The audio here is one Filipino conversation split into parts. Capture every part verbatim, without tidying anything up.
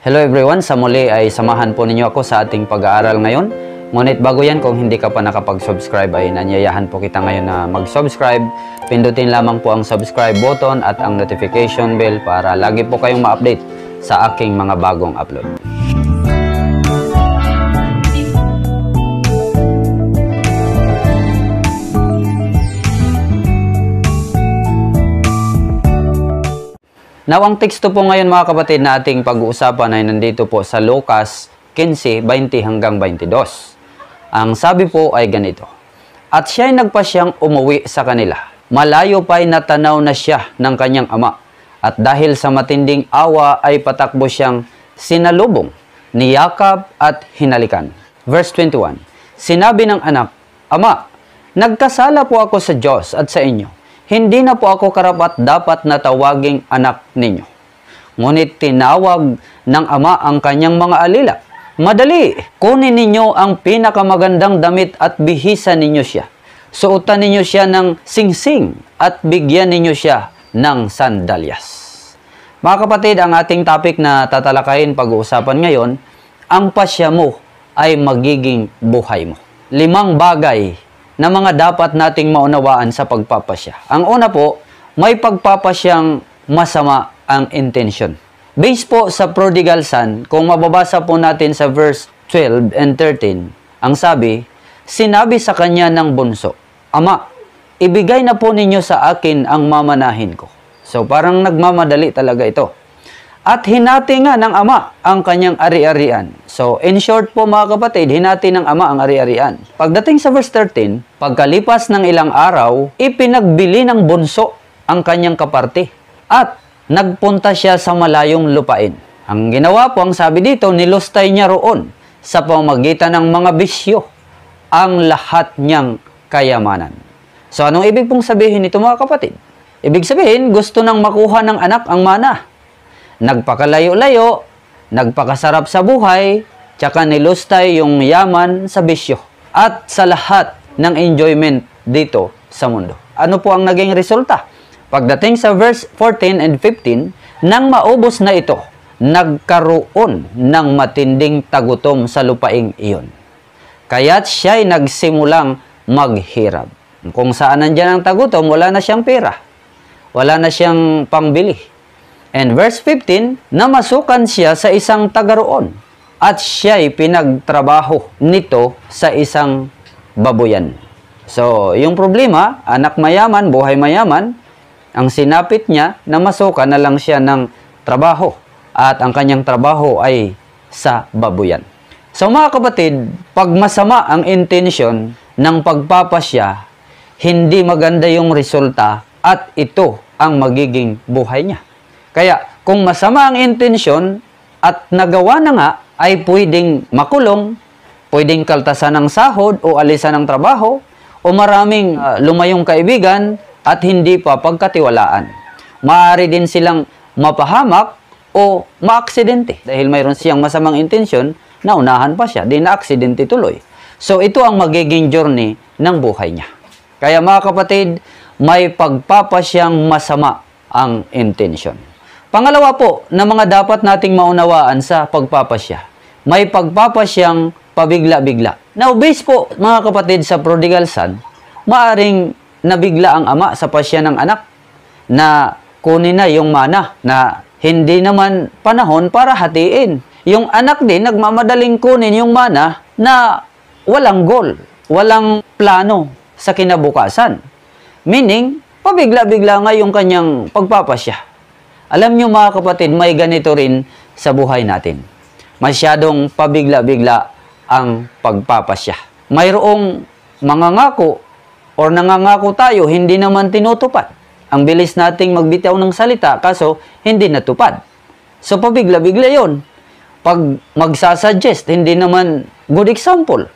Hello everyone, sa muli ay samahan po ninyo ako sa ating pag-aaral ngayon. Ngunit bago yan, kung hindi ka pa nakapag-subscribe ay nanyayahan po kita ngayon na mag-subscribe. Pindutin lamang po ang subscribe button at ang notification bell para lagi po kayong ma-update sa aking mga bagong upload. Now, ang teksto po ngayon mga kapatid na ating pag-uusapan ay nandito po sa Lucas fifteen, twenty hanggang twenty-two. Ang sabi po ay ganito: At siya'y nagpasyang umuwi sa kanila. Malayo pa'y natanaw na siya ng kanyang ama. At dahil sa matinding awa ay patakbo siyang sinalubong, niyakap at hinalikan. Verse twenty-one. Sinabi ng anak, Ama, nagkasala po ako sa Diyos at sa inyo. Hindi na po ako karapat-dapat na tawaging anak ninyo. Ngunit tinawag ng ama ang kanyang mga alila. Madali, kunin ninyo ang pinakamagandang damit at bihisan ninyo siya. Suotan ninyo siya ng singsing at bigyan ninyo siya ng sandalyas. Mga kapatid, ang ating topic na tatalakayin pag-uusapan ngayon, ang pasya mo ay magiging buhay mo. Limang bagay na mga dapat nating maunawaan sa pagpapasya. Ang una po, may pagpapasyang masama ang intention. Based po sa prodigal son, kung mababasa po natin sa verse twelve and thirteen, ang sabi, sinabi sa kanya ng bunso, Ama, ibigay na po ninyo sa akin ang mamanahin ko. So parang nagmamadali talaga ito. At hinati nga ng ama ang kanyang ari-arian. So, in short po mga kapatid, hinati ng ama ang ari-arian. Pagdating sa verse thirteen, pagkalipas ng ilang araw, ipinagbili ng bunso ang kanyang kaparte. At nagpunta siya sa malayong lupain. Ang ginawa po, ang sabi dito, nilustay niya roon sa pamamagitan ng mga bisyo ang lahat niyang kayamanan. So, anong ibig pong sabihin nito mga kapatid? Ibig sabihin, gusto nang makuha ng anak ang mana. Nagpakalayo-layo, nagpakasarap sa buhay, tsaka nilustay yung yaman sa bisyo. At sa lahat ng enjoyment dito sa mundo. Ano po ang naging resulta? Pagdating sa verse fourteen and fifteen, nang maubos na ito, nagkaroon ng matinding tagutom sa lupaing iyon. Kaya't siya'y nagsimulang maghirap. Kung saan nandyan ang tagutom, wala na siyang pera. Wala na siyang pangbili. And verse fifteen, namasukan siya sa isang taga-roon at siya'y pinagtrabaho nito sa isang babuyan. So, yung problema, anak mayaman, buhay mayaman, ang sinapit niya, namasukan na lang siya ng trabaho at ang kanyang trabaho ay sa babuyan. So, mga kapatid, pag masama ang intention ng pagpapasya, hindi maganda yung resulta at ito ang magiging buhay niya. Kaya, kung masama ang intensyon at nagawa na nga, ay pwedeng makulong, pwedeng kaltasan ng sahod o alisan ng trabaho, o maraming uh, lumayong kaibigan at hindi pa pagkatiwalaan. Maaari din silang mapahamak o maaksidente dahil mayroon siyang masamang intensyon, naunahan pa siya, di na-aksidente tuloy. So, ito ang magiging journey ng buhay niya. Kaya mga kapatid, may pagpapasyang masama ang intensyon. Pangalawa po, na mga dapat nating maunawaan sa pagpapasya, may pagpapasyang pabigla-bigla. Now, based po, mga kapatid, sa prodigal son, maaring nabigla ang ama sa pasya ng anak na kunin na yung mana na hindi naman panahon para hatiin. Yung anak din, nagmamadaling kunin yung mana na walang goal, walang plano sa kinabukasan. Meaning, pabigla-bigla nga yung kanyang pagpapasya. Alam nyo mga kapatid, may ganito rin sa buhay natin. Masyadong pabigla-bigla ang pagpapasya. Mayroong mangangako o nangangako tayo, hindi naman tinutupad. Ang bilis nating magbitaw ng salita, kaso hindi natupad. So pabigla-bigla yon. Pag magsasuggest, hindi naman good example.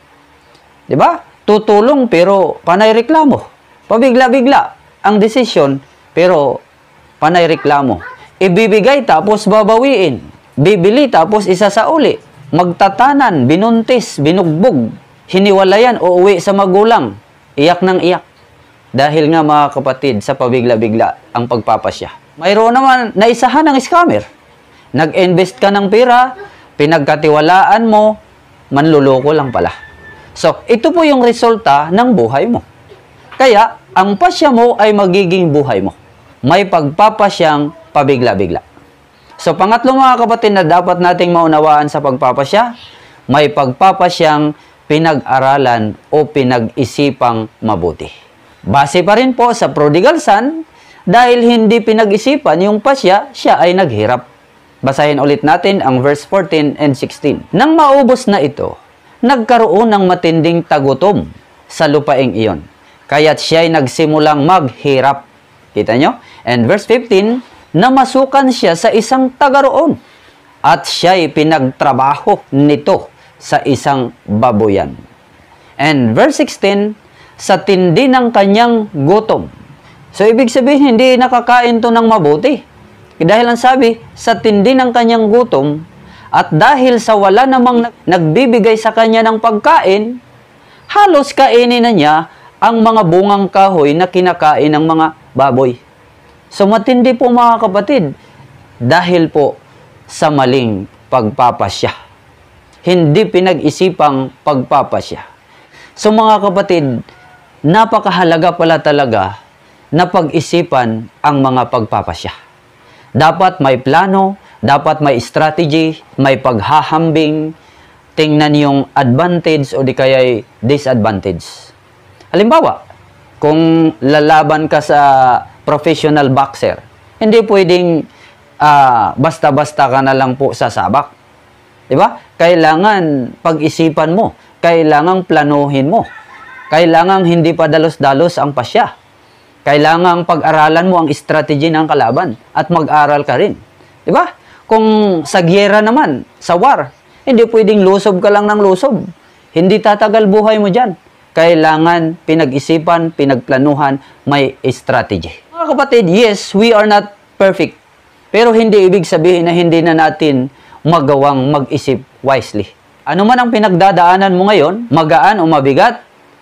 Diba? Tutulong pero panay reklamo. Pabigla-bigla ang desisyon pero panay reklamo. Ibibigay tapos babawiin. Bibili tapos isasauli. Magtatanan, binuntis, binugbog. Hiniwalayan o uwi sa magulang. Iyak ng iyak. Dahil nga mga kapatid, sa pabigla-bigla ang pagpapasya. Mayroon naman naisahan ng scammer Nag-invest ka ng pera, pinagkatiwalaan mo, manluloko lang pala. So, ito po yung resulta ng buhay mo. Kaya, ang pasya mo ay magiging buhay mo. May pagpapasyang pabigla-bigla. So, pangatlo mga kapatid na dapat nating maunawaan sa pagpapasya, may pagpapasyang pinag-aralan o pinag-isipang mabuti. Base pa rin po sa prodigal son, dahil hindi pinag-isipan yung pasya, siya ay naghirap. Basahin ulit natin ang verse fourteen and sixteen. Nang maubos na ito, nagkaroon ng matinding tagutom sa lupaing iyon. Kaya't siya ay nagsimulang maghirap. Kita nyo? And verse fifteen, namasukan siya sa isang tagaroon at siya'y pinagtrabaho nito sa isang baboyan. And verse sixteen, sa tindi ng kanyang gutom. So, ibig sabihin, hindi nakakain to ng mabuti. Dahil ang sabi, sa tindi ng kanyang gutom, at dahil sa wala namang nagbibigay sa kanya ng pagkain, halos kainin na niya ang mga bungang kahoy na kinakain ng mga baboy. So, matindi po mga kapatid, dahil po sa maling pagpapasya. Hindi pinag-isipang pagpapasya. So, mga kapatid, napakahalaga pala talaga na pag-isipan ang mga pagpapasya. Dapat may plano, dapat may strategy, may paghahambing, tingnan yung advantage o di kaya disadvantage. Halimbawa, kung lalaban ka sa professional boxer, hindi pwedeng uh, basta-basta ka na lang po sasabak. Diba? Kailangan pag-isipan mo, kailangan planuhin mo, kailangan hindi pa dalos-dalos ang pasya. Kailangan pag-aralan mo ang strategy ng kalaban at mag-aral ka rin. Diba? Kung sa gyera naman, sa war, hindi pwedeng lusob ka lang ng lusob. Hindi tatagal buhay mo dyan. Kailangan pinag-isipan, pinagplanuhan, may strategy. Mga kapatid, yes, we are not perfect. Pero hindi ibig sabihin na hindi na natin magawang mag-isip wisely. Ano man ang pinagdadaanan mo ngayon, magaan o mabigat,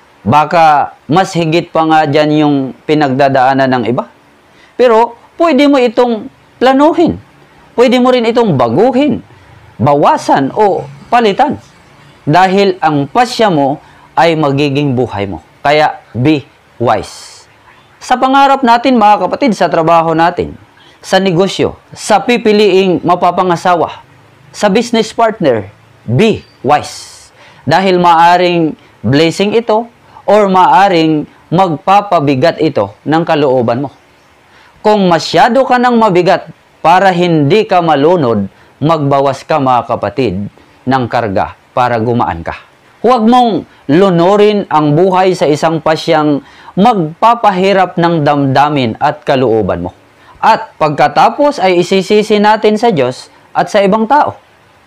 baka mas higit pa nga dyan yung pinagdadaanan ng iba. Pero, pwede mo itong planuhin. Pwede mo rin itong baguhin, bawasan o palitan. Dahil ang pasya mo ay magiging buhay mo. Kaya, be wise. Sa pangarap natin, mga kapatid, sa trabaho natin, sa negosyo, sa pipiliing mapapangasawa, sa business partner, be wise. Dahil maaring blessing ito, or maaring magpapabigat ito ng kalooban mo. Kung masyado ka ng mabigat para hindi ka malunod, magbawas ka mga kapatid ng karga para gumaan ka. Huwag mong lunurin ang buhay sa isang pasyang magpapahirap ng damdamin at kalooban mo. At pagkatapos ay isisisi natin sa Diyos at sa ibang tao.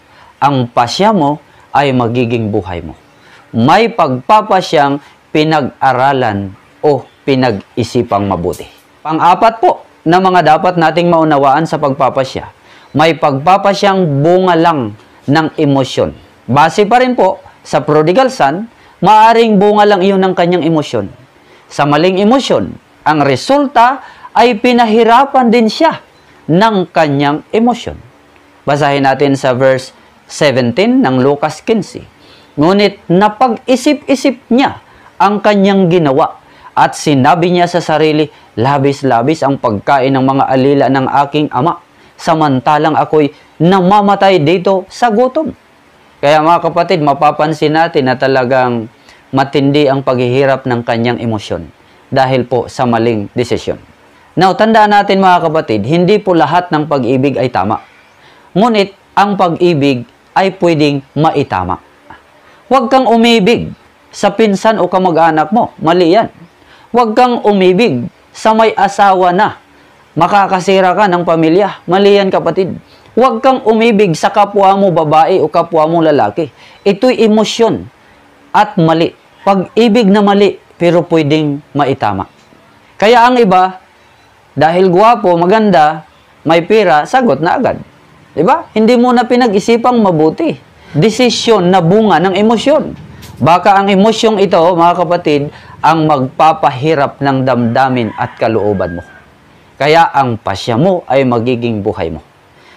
Ang pasya mo ay magiging buhay mo. May pagpapasyang pinag-aralan o pinag-isipang mabuti. Pang-apat po na mga dapat nating maunawaan sa pagpapasya, may pagpapasyang bunga lang ng emosyon. Base pa rin po sa prodigal son, maaring bunga lang iyon ng kanyang emosyon. Sa maling emosyon, ang resulta ay pinahirapan din siya ng kanyang emosyon. Basahin natin sa verse seventeen ng Lucas fifteen. Ngunit napag-isip-isip niya ang kanyang ginawa at sinabi niya sa sarili, labis-labis ang pagkain ng mga alila ng aking ama, samantalang ako'y namamatay dito sa gutom. Kaya mga kapatid, mapapansin natin na talagang matindi ang paghihirap ng kanyang emosyon dahil po sa maling desisyon. Now, tandaan natin mga kapatid, hindi po lahat ng pag-ibig ay tama. Ngunit, ang pag-ibig ay pwedeng maitama. Huwag kang umibig sa pinsan o kamag-anak mo. Mali yan. Huwag kang umibig sa may asawa na. Makakasira ka ng pamilya. Mali yan, kapatid. Huwag kang umibig sa kapwa mo babae o kapwa mo lalaki. Ito'y emosyon at mali. Pag-ibig na mali, pero pwedeng maitama. Kaya ang iba, dahil gwapo, maganda, may pera, sagot na agad. Diba? Hindi mo na pinag-isipang mabuti. Desisyon na bunga ng emosyon. Baka ang emosyong ito, mga kapatid, ang magpapahirap ng damdamin at kalooban mo. Kaya ang pasya mo ay magiging buhay mo.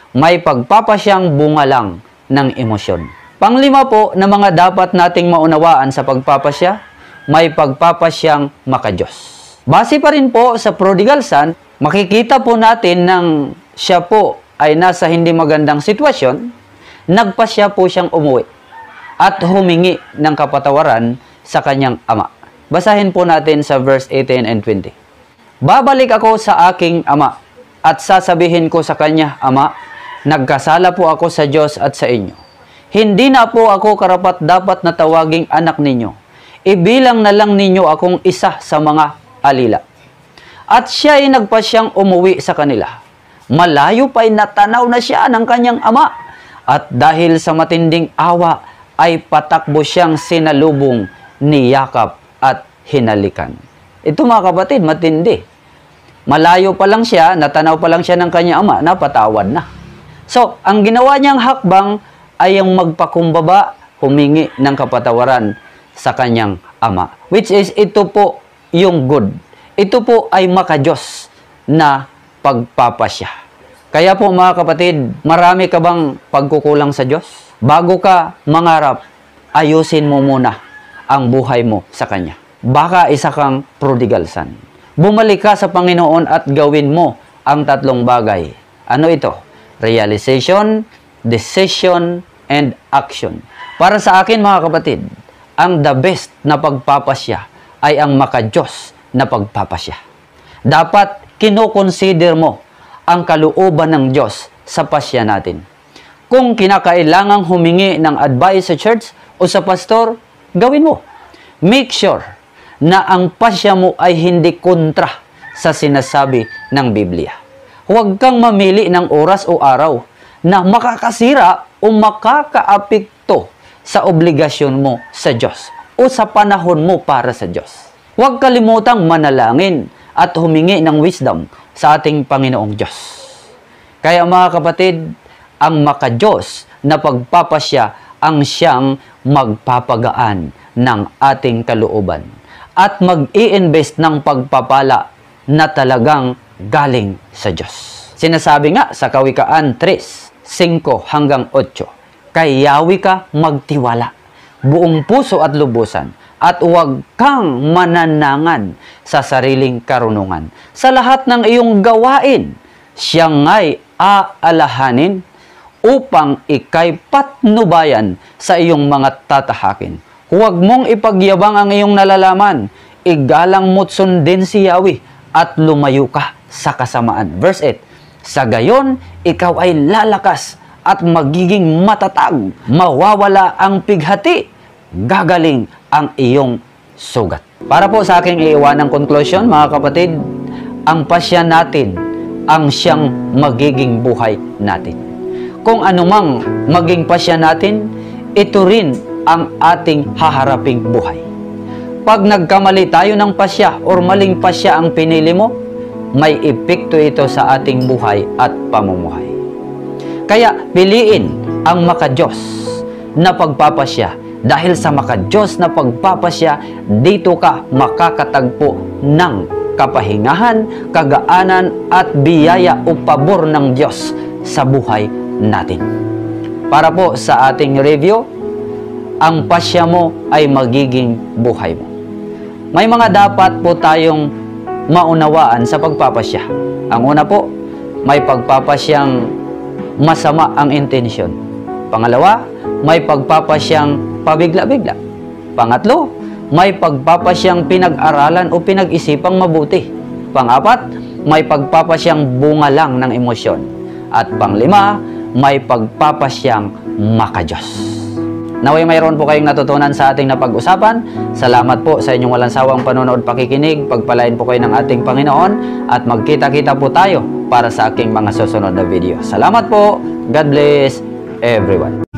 may pagpapasyang bunga lang ng emosyon. Panglima po na mga dapat nating maunawaan sa pagpapasya, may pagpapasyang makadiyos. Base pa rin po sa prodigal son, makikita po natin nang siya po ay nasa hindi magandang sitwasyon, nagpasya po siyang umuwi at humingi ng kapatawaran sa kanyang ama. Basahin po natin sa verse eighteen and twenty. Babalik ako sa aking ama at sasabihin ko sa kanya, Ama, nagkasala po ako sa Diyos at sa inyo. Hindi na po ako karapat-dapat na tawaging anak ninyo. Ibilang na lang ninyo akong isa sa mga alila. At siya ay nagpasyang umuwi sa kanila. Malayo pa'y natanaw na siya ng kanyang ama. At dahil sa matinding awa, ay patakbo siyang sinalubong ni Yakap at hinalikan. Ito mga kapatid, matindi. Malayo pa lang siya, natanaw pa lang siya ng kanyang ama, napatawad na. So, ang ginawa niyang hakbang ay yung magpakumbaba, humingi ng kapatawaran sa kanyang ama. Which is, ito po yung good. Ito po ay makadiyos na pagpapasya. Kaya po mga kapatid, marami ka bang pagkukulang sa Diyos? Bago ka mangarap, ayusin mo muna ang buhay mo sa Kanya. Baka isa kang prodigal son. Bumalik ka sa Panginoon at gawin mo ang tatlong bagay. Ano ito? Realization, decision, and action. Para sa akin mga kapatid, ang the best na pagpapasya ay ang makadiyos na pagpapasya. Dapat kinoconsider mo ang kalooban ng Diyos sa pasya natin. Kung kinakailangang humingi ng advice sa church o sa pastor, gawin mo. Make sure na ang pasya mo ay hindi kontra sa sinasabi ng Biblia. Huwag kang mamili ng oras o araw na makakasira o makakaapekto sa obligasyon mo sa Diyos o sa panahon mo para sa Diyos. Huwag kalimutang manalangin at humingi ng wisdom sa ating Panginoong Diyos. Kaya mga kapatid, ang makadiyos na pagpapasya ang siyang magpapagaan ng ating kalooban at mag-i-invest ng pagpapala na talagang galing sa Diyos. Sinasabi nga sa Kawikaan three, five hanggang eight, kay Yahweh ka magtiwala, buong puso at lubusan, at huwag kang mananangan sa sariling karunungan. Sa lahat ng iyong gawain, siya nga'y aalahanin upang ikay patnubayan sa iyong mga tatahakin. Huwag mong ipagyabang ang iyong nalalaman. Igalang mo't sundin si Yahweh at lumayo ka sa kasamaan. Verse eight, sa gayon, ikaw ay lalakas at magiging matatag. Mawawala ang pighati. Gagaling ang iyong sugat. Para po sa aking iiwanang conclusion, mga kapatid, ang pasya natin ang siyang magiging buhay natin. Kung anumang maging pasya natin, ito rin ang ating haharaping buhay. Pag nagkamali tayo ng pasya or maling pasya ang pinili mo, may epekto ito sa ating buhay at pamumuhay. Kaya piliin ang makadiyos na pagpapasya. Dahil sa makadiyos na pagpapasya, dito ka makakatagpo ng kapahingahan, kagaanan at biyaya o pabor ng Diyos sa buhay natin. Para po sa ating review, ang pasya mo ay magiging buhay mo. May mga dapat po tayong maunawaan sa pagpapasya. Ang una po, may pagpapasyang masama ang intensyon. Pangalawa, may pagpapasyang pabigla-bigla. Pangatlo, may pagpapasyang pinag-aralan o pinag-isipang mabuti. Pangapat, may pagpapasyang bunga lang ng emosyon. At panglima, may pagpapasyang makadiyos. Naway mayroon po kayong natutunan sa ating napag-usapan. Salamat po sa inyong walang sawang panonood, pakikinig. Pagpalain po kayo ng ating Panginoon at magkita-kita po tayo para sa aking mga susunod na video. Salamat po. God bless everyone.